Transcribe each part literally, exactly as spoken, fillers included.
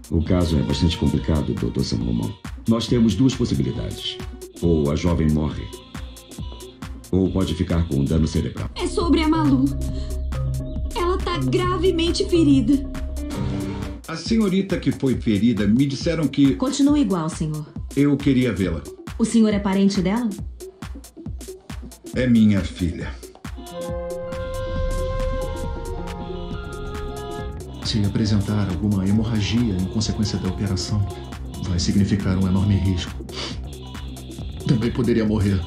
O caso é bastante complicado, doutor Salomão. Nós temos duas possibilidades. Ou a jovem morre, ou pode ficar com um dano cerebral. É sobre a Malu. Ela tá gravemente ferida. A senhorita que foi ferida me disseram que... Continua igual, senhor. Eu queria vê-la. O senhor é parente dela? É minha filha. Se apresentar alguma hemorragia em consequência da operação, vai significar um enorme risco. Também poderia morrer.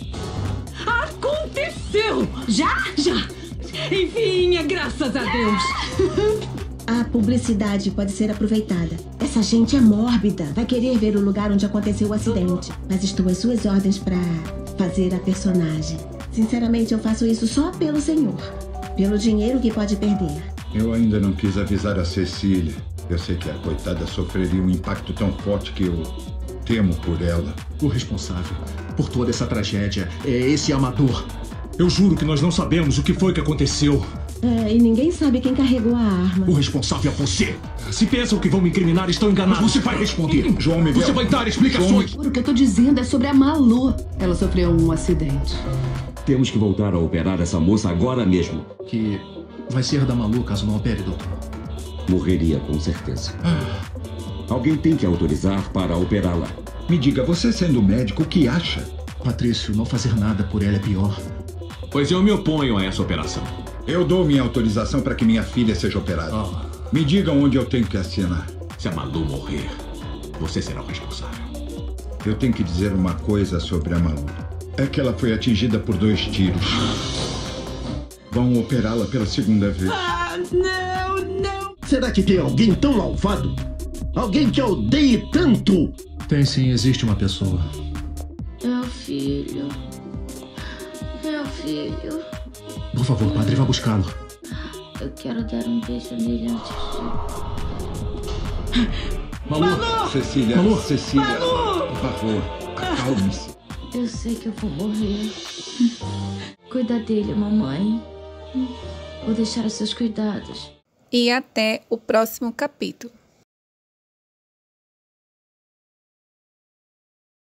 Aconteceu! Já? Já! Enfim, é graças a Deus! A publicidade pode ser aproveitada. Essa gente é mórbida. Vai querer ver o lugar onde aconteceu o acidente. Mas estou às suas ordens para fazer a personagem. Sinceramente, eu faço isso só pelo senhor. Pelo dinheiro que pode perder. Eu ainda não quis avisar a Cecília. Eu sei que a coitada sofreria um impacto tão forte que eu temo por ela. O responsável por toda essa tragédia é esse amador. Eu juro que nós não sabemos o que foi que aconteceu. É, e ninguém sabe quem carregou a arma. O responsável é você. Se pensam que vão me incriminar, estão enganados. Mas você vai responder. João Miguel. Você vai dar explicações. O que eu tô dizendo é sobre a Malu. Ela sofreu um acidente. Temos que voltar a operar essa moça agora mesmo. Que vai ser da Malu caso não opere, doutor. Morreria, com certeza. Alguém tem que autorizar para operá-la. Me diga, você sendo médico, o que acha? Patrício, não fazer nada por ela é pior. Pois eu me oponho a essa operação. Eu dou minha autorização para que minha filha seja operada. Oh. Me diga onde eu tenho que assinar. Se a Malu morrer, você será o responsável. Eu tenho que dizer uma coisa sobre a Malu. É que ela foi atingida por dois tiros. Vão operá-la pela segunda vez. Ah, não, não. Será que tem alguém tão malvado? Alguém que a odeie tanto? Tem sim, existe uma pessoa. Meu filho. Meu filho. Por favor, padre, vá buscá-lo. Eu quero dar um beijo nele antes de... Malu! Malu! Cecília, Malu! Cecília, Malu! por favor, acalme-se. Eu sei que eu vou morrer. Cuida dele, mamãe. Vou deixar os seus cuidados. E até o próximo capítulo.